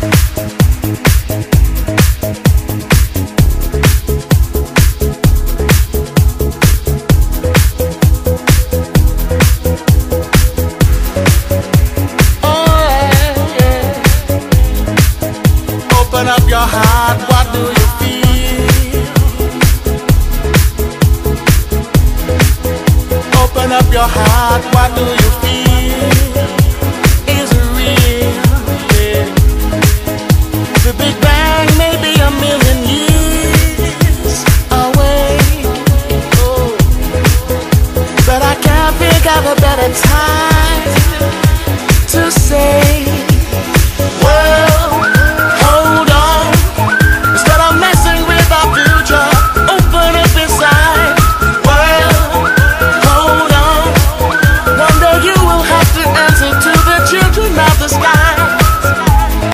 Open up your heart, what do you feel? Open up your heart, what do you